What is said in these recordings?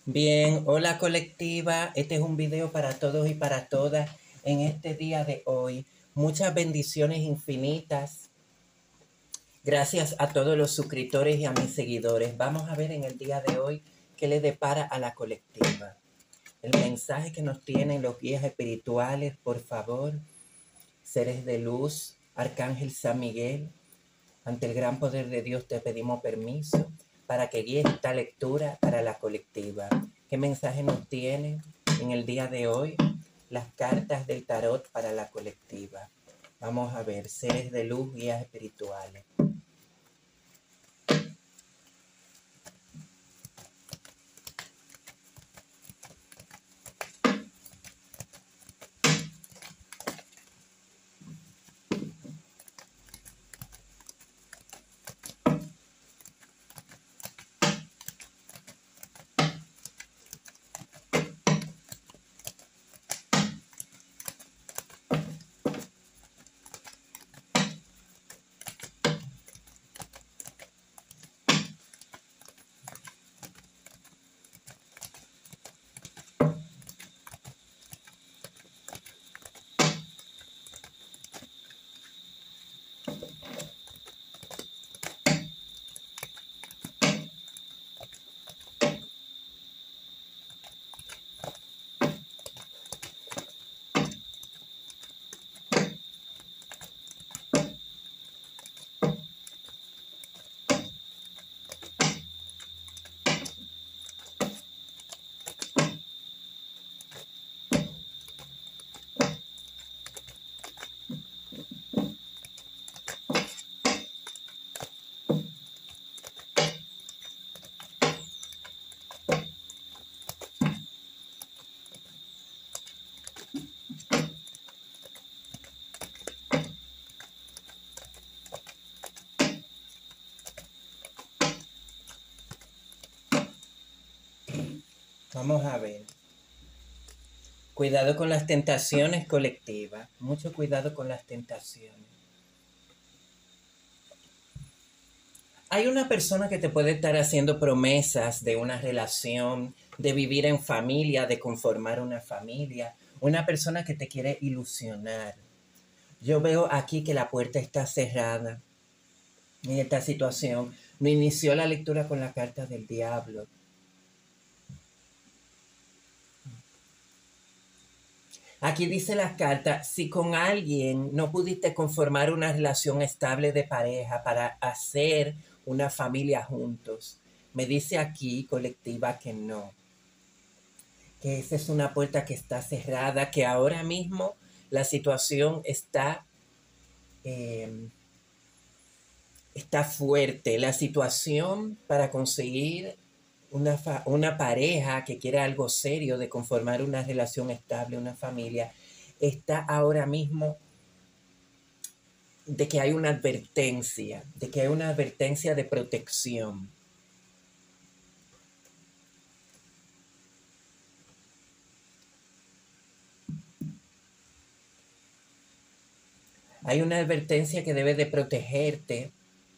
Bien, hola colectiva, este es un video para todos y para todas en este día de hoy. Muchas bendiciones infinitas. Gracias a todos los suscriptores y a mis seguidores. Vamos a ver en el día de hoy qué le depara a la colectiva. El mensaje que nos tienen los guías espirituales, por favor, seres de luz, Arcángel San Miguel, ante el gran poder de Dios te pedimos permiso para que guíes esta lectura para la colectiva. ¿Qué mensaje nos tiene en el día de hoy las cartas del tarot para la colectiva? Vamos a ver, seres de luz, guías espirituales. Vamos a ver. Cuidado con las tentaciones colectivas. Mucho cuidado con las tentaciones. Hay una persona que te puede estar haciendo promesas de una relación, de vivir en familia, de conformar una familia. Una persona que te quiere ilusionar. Yo veo aquí que la puerta está cerrada en esta situación. Me inició la lectura con la carta del diablo. Aquí dice la carta, si con alguien no pudiste conformar una relación estable de pareja para hacer una familia juntos, me dice aquí, colectiva, que no. Que esa es una puerta que está cerrada, que ahora mismo la situación está fuerte. La situación para conseguir una pareja que quiera algo serio, de conformar una relación estable, una familia, está ahora mismo de que hay una advertencia, de que hay una advertencia de protección. Hay una advertencia que debe de protegerte,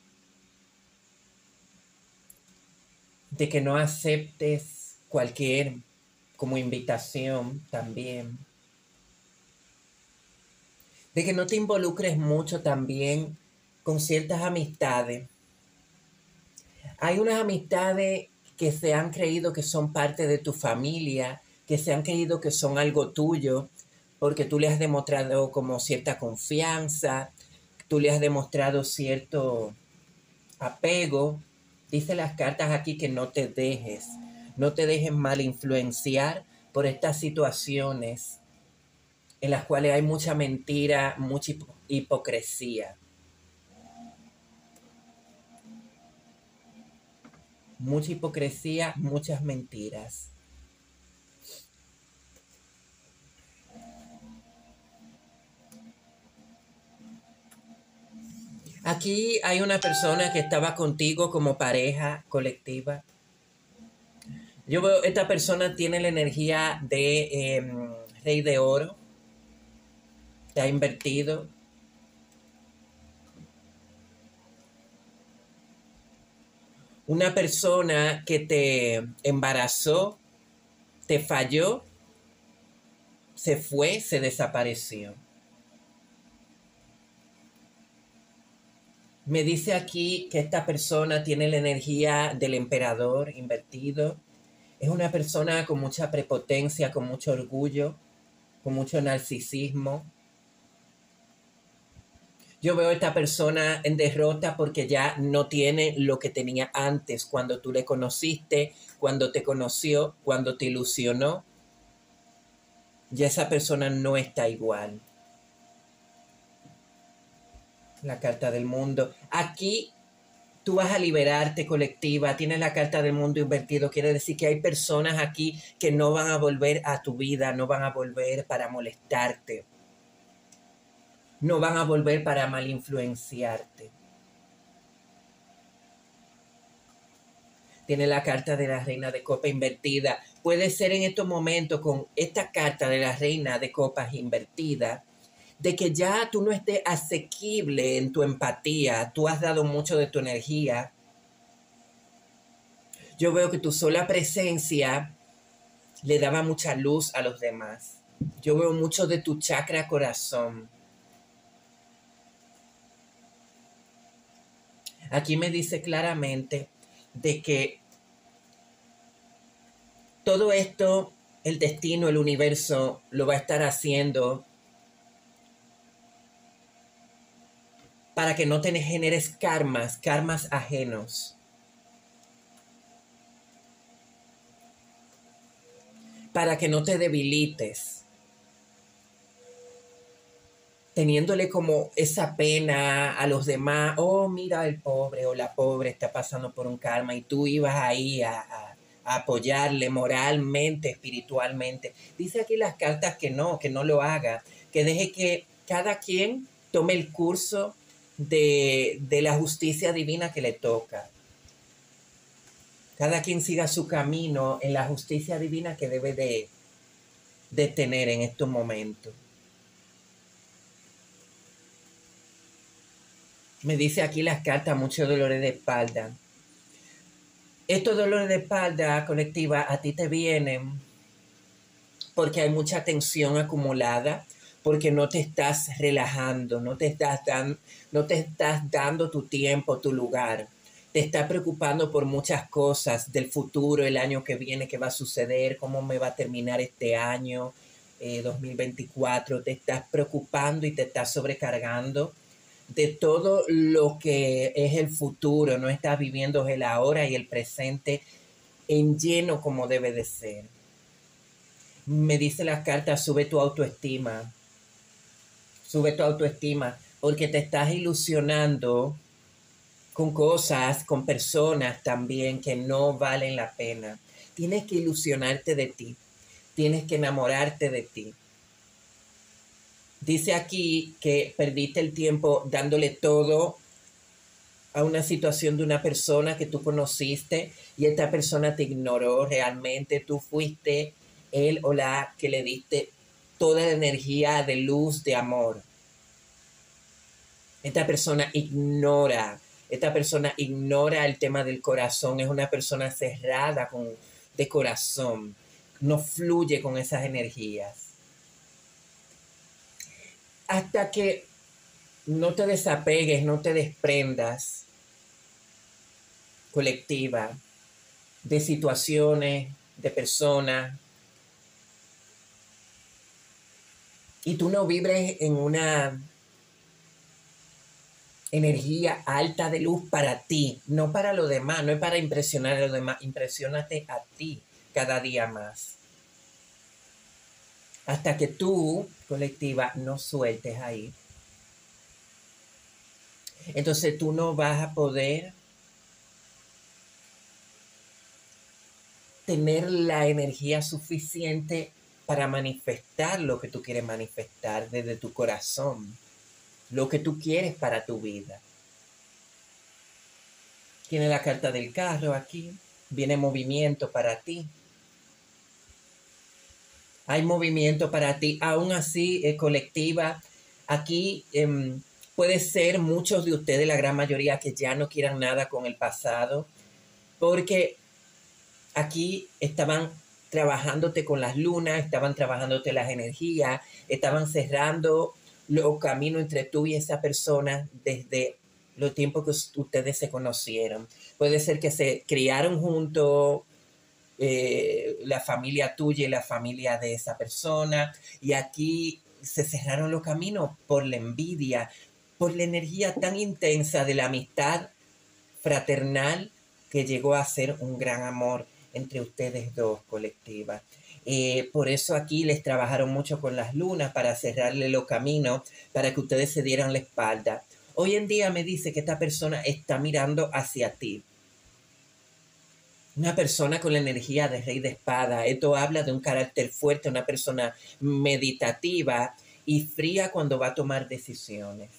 de que no aceptes cualquier como invitación también, de que no te involucres mucho también con ciertas amistades. Hay unas amistades que se han creído que son parte de tu familia, que se han creído que son algo tuyo, porque tú le has demostrado como cierta confianza, tú le has demostrado cierto apego. Dice las cartas aquí que no te dejes mal influenciar por estas situaciones en las cuales hay mucha mentira, mucha hipocresía. Mucha hipocresía, muchas mentiras. Aquí hay una persona que estaba contigo como pareja colectiva. Yo veo, esta persona tiene la energía de Rey de Oro. Te ha invertido. Una persona que te embarazó te falló, se fue, se desapareció. Me dice aquí que esta persona tiene la energía del emperador invertido. Es una persona con mucha prepotencia, con mucho orgullo, con mucho narcisismo. Yo veo a esta persona en derrota porque ya no tiene lo que tenía antes, cuando tú le conociste, cuando te conoció, cuando te ilusionó. Ya esa persona no está igual. La carta del mundo. Aquí tú vas a liberarte, colectiva. Tienes la carta del mundo invertido. Quiere decir que hay personas aquí que no van a volver a tu vida, no van a volver para molestarte. No van a volver para mal influenciarte. Tiene la carta de la reina de copa invertida. Puede ser en estos momentos con esta carta de la reina de copas invertida, de que ya tú no estés asequible en tu empatía, tú has dado mucho de tu energía. Yo veo que tu sola presencia le daba mucha luz a los demás. Yo veo mucho de tu chakra corazón. Aquí me dice claramente de que todo esto, el destino, el universo, lo va a estar haciendo para que no te generes karmas ajenos. Para que no te debilites. Teniéndole como esa pena a los demás. Oh, mira, el pobre o la pobre está pasando por un karma y tú ibas ahí a apoyarle moralmente, espiritualmente. Dice aquí las cartas que no lo haga, que deje que cada quien tome el curso de la justicia divina que le toca. Cada quien siga su camino en la justicia divina que debe de tener en estos momentos. Me dice aquí las cartas, muchos dolores de espalda. Estos dolores de espalda, colectiva, a ti te vienen porque hay mucha tensión acumulada, porque no te estás relajando, no te estás dando tu tiempo, tu lugar. Te estás preocupando por muchas cosas del futuro, el año que viene, qué va a suceder, cómo me va a terminar este año, 2024. Te estás preocupando y te estás sobrecargando de todo lo que es el futuro. No estás viviendo el ahora y el presente en lleno como debe de ser. Me dice las cartas, sube tu autoestima, porque te estás ilusionando con cosas, con personas también que no valen la pena. Tienes que ilusionarte de ti, tienes que enamorarte de ti. Dice aquí que perdiste el tiempo dándole todo a una situación de una persona que tú conociste y esta persona te ignoró realmente. Tú fuiste él o la que le diste toda la energía de luz, de amor. Esta persona ignora el tema del corazón. Es una persona cerrada de corazón. No fluye con esas energías. Hasta que no te desapegues, no te desprendas, colectiva, de situaciones, de personas, y tú no vibres en una energía alta de luz para ti, no para los demás, no es para impresionar a los demás, impresiónate a ti cada día más. Hasta que tú, colectiva, no sueltes ahí. Entonces tú no vas a poder tener la energía suficiente para manifestar lo que tú quieres manifestar desde tu corazón, lo que tú quieres para tu vida. Tiene la carta del carro aquí, viene movimiento para ti. Hay movimiento para ti, aún así, colectiva. Aquí puede ser muchos de ustedes, la gran mayoría, que ya no quieran nada con el pasado, porque aquí estaban trabajándote con las lunas, estaban trabajándote las energías, estaban cerrando los caminos entre tú y esa persona desde los tiempos que ustedes se conocieron. Puede ser que se criaron juntos, la familia tuya y la familia de esa persona, y aquí se cerraron los caminos por la envidia, por la energía tan intensa de la amistad fraternal que llegó a ser un gran amor entre ustedes dos, colectiva. Por eso aquí les trabajaron mucho con las lunas para cerrarle los caminos, para que ustedes se dieran la espalda. Hoy en día me dice que esta persona está mirando hacia ti. Una persona con la energía de rey de espada. Esto habla de un carácter fuerte, una persona meditativa y fría cuando va a tomar decisiones.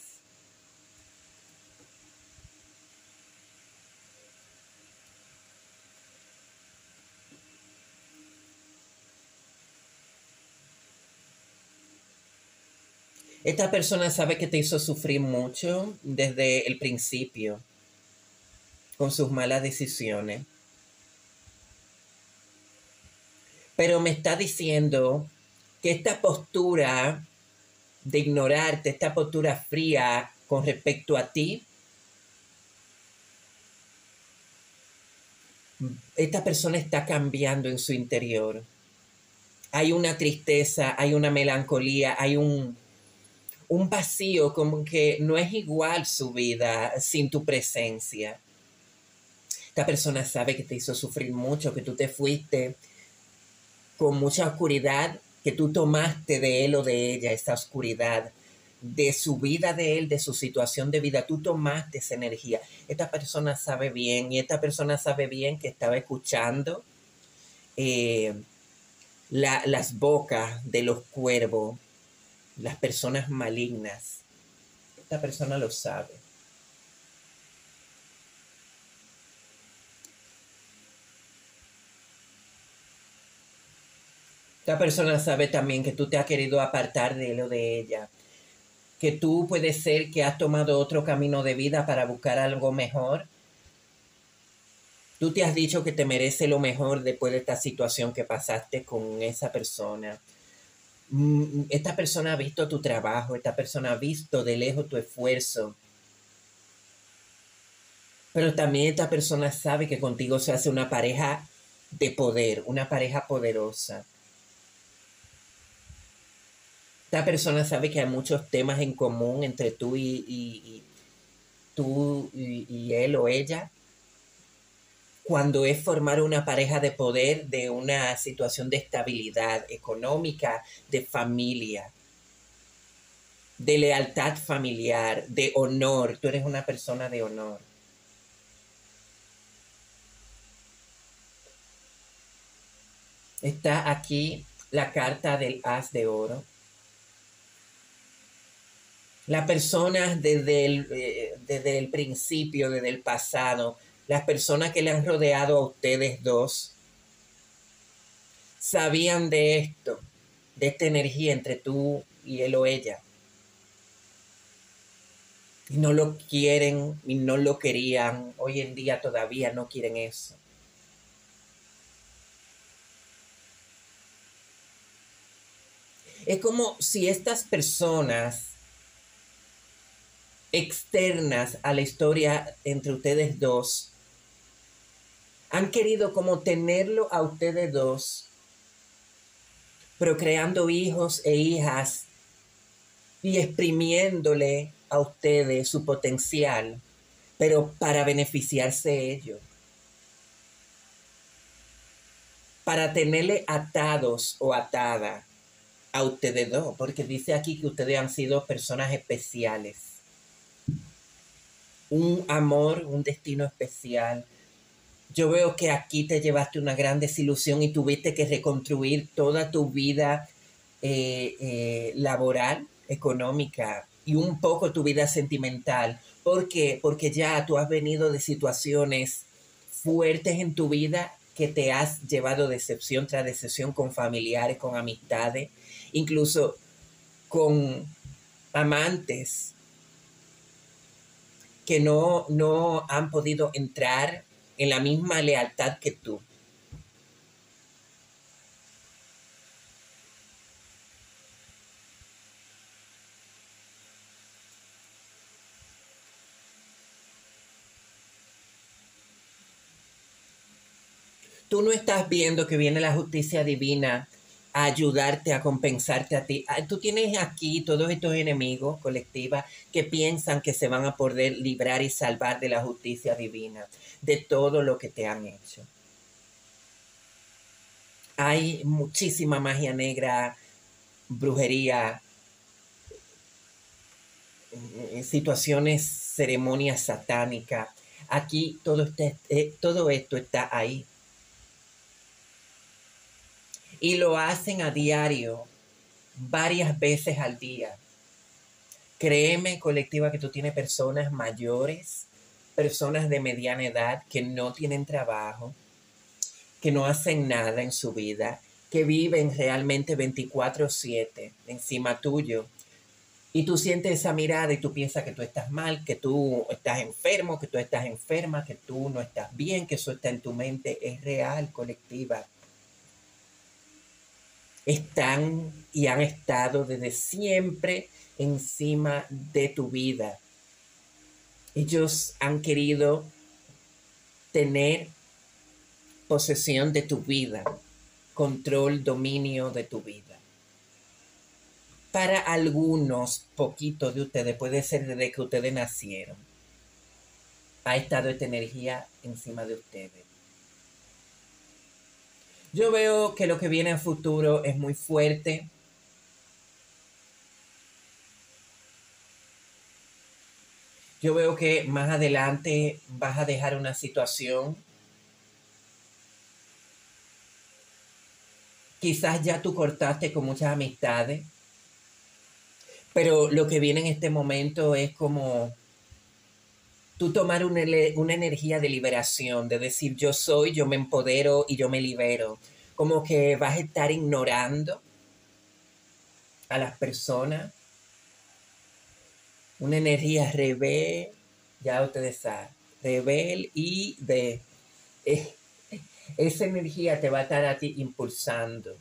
Esta persona sabe que te hizo sufrir mucho desde el principio con sus malas decisiones. Pero me está diciendo que esta postura de ignorarte, esta postura fría con respecto a ti, esta persona está cambiando en su interior. Hay una tristeza, hay una melancolía, hay un vacío, como que no es igual su vida sin tu presencia. Esta persona sabe que te hizo sufrir mucho, que tú te fuiste con mucha oscuridad, que tú tomaste de él o de ella esa oscuridad, de su vida de él, de su situación de vida, tú tomaste esa energía. Esta persona sabe bien, y esta persona sabe bien que estaba escuchando las bocas de los cuervos, las personas malignas. Esta persona lo sabe. Esta persona sabe también que tú te has querido apartar de él o de ella, que tú puede ser que has tomado otro camino de vida para buscar algo mejor. Tú te has dicho que te merece lo mejor después de esta situación que pasaste con esa persona. Esta persona ha visto tu trabajo, esta persona ha visto de lejos tu esfuerzo. Pero también esta persona sabe que contigo se hace una pareja de poder, una pareja poderosa. Esta persona sabe que hay muchos temas en común entre tú y él o ella. Cuando es formar una pareja de poder, de una situación de estabilidad económica, de familia, de lealtad familiar, de honor. Tú eres una persona de honor. Está aquí la carta del As de Oro. Las personas desde el principio, desde el pasado, las personas que le han rodeado a ustedes dos, sabían de esto, de esta energía entre tú y él o ella. Y no lo quieren y no lo querían. Hoy en día todavía no quieren eso. Es como si estas personas externas a la historia entre ustedes dos han querido como tenerlo a ustedes dos, procreando hijos e hijas y exprimiéndole a ustedes su potencial, pero para beneficiarse ellos, para tenerle atados o atada a ustedes dos, porque dice aquí que ustedes han sido personas especiales, un amor, un destino especial. Yo veo que aquí te llevaste una gran desilusión y tuviste que reconstruir toda tu vida laboral, económica y un poco tu vida sentimental. ¿Por qué? Porque ya tú has venido de situaciones fuertes en tu vida que te has llevado decepción tras decepción con familiares, con amistades, incluso con amantes que no han podido entrar en la misma lealtad que tú. Tú no estás viendo que viene la justicia divina a ayudarte, a compensarte a ti. Tú tienes aquí todos estos enemigos colectivos que piensan que se van a poder librar y salvar de la justicia divina, de todo lo que te han hecho. Hay muchísima magia negra, brujería, situaciones, ceremonias satánicas. Aquí todo esto está ahí. Y lo hacen a diario, varias veces al día. Créeme, colectiva, que tú tienes personas mayores, personas de mediana edad que no tienen trabajo, que no hacen nada en su vida, que viven realmente 24/7 encima tuyo. Y tú sientes esa mirada y tú piensas que tú estás mal, que tú estás enfermo, que tú estás enferma, que tú no estás bien, que eso está en tu mente. Es real, colectiva. Están y han estado desde siempre encima de tu vida. Ellos han querido tener posesión de tu vida, control, dominio de tu vida. Para algunos, poquitos de ustedes, puede ser desde que ustedes nacieron, ha estado esta energía encima de ustedes. Yo veo que lo que viene en futuro es muy fuerte. Yo veo que más adelante vas a dejar una situación. Quizás ya tú cortaste con muchas amistades, pero lo que viene en este momento es como tú tomar una energía de liberación, de decir yo soy, yo me empodero y yo me libero. Como que vas a estar ignorando a las personas. Una energía rebel, ya ustedes saben, rebel y de... esa energía te va a estar a ti impulsando.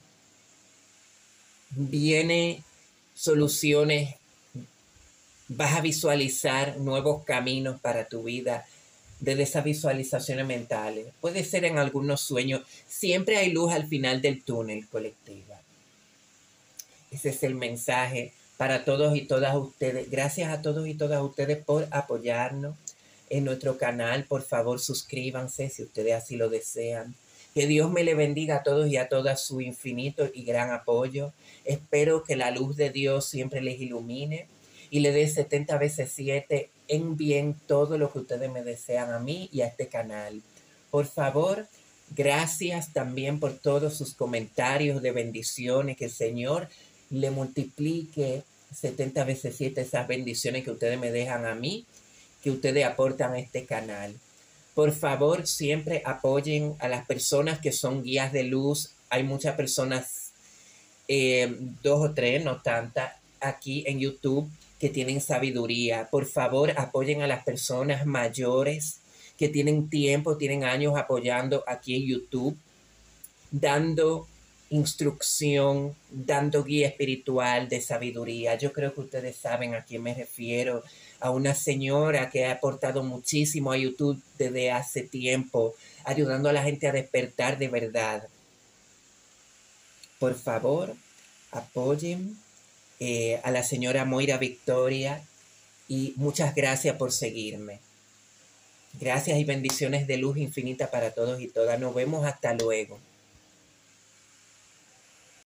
Viene soluciones, vas a visualizar nuevos caminos para tu vida desde esas visualizaciones mentales. Puede ser en algunos sueños. Siempre hay luz al final del túnel, colectiva. Ese es el mensaje para todos y todas ustedes. Gracias a todos y todas ustedes por apoyarnos en nuestro canal. Por favor, suscríbanse si ustedes así lo desean. Que Dios me le bendiga a todos y a todas su infinito y gran apoyo. Espero que la luz de Dios siempre les ilumine y le dé 70 veces 7 en bien todo lo que ustedes me desean a mí y a este canal. Por favor, gracias también por todos sus comentarios de bendiciones. Que el Señor le multiplique 70 veces 7 esas bendiciones que ustedes me dejan a mí, que ustedes aportan a este canal. Por favor, siempre apoyen a las personas que son guías de luz. Hay muchas personas, 2 o 3, no tantas, aquí en YouTube que tienen sabiduría. Por favor, apoyen a las personas mayores que tienen tiempo, tienen años apoyando aquí en YouTube, dando instrucción, dando guía espiritual de sabiduría. Yo creo que ustedes saben a quién me refiero, a una señora que ha aportado muchísimo a YouTube desde hace tiempo, ayudando a la gente a despertar de verdad. Por favor, apoyen a la señora Moira Victoria y muchas gracias por seguirme. Gracias y bendiciones de luz infinita para todos y todas. Nos vemos hasta luego.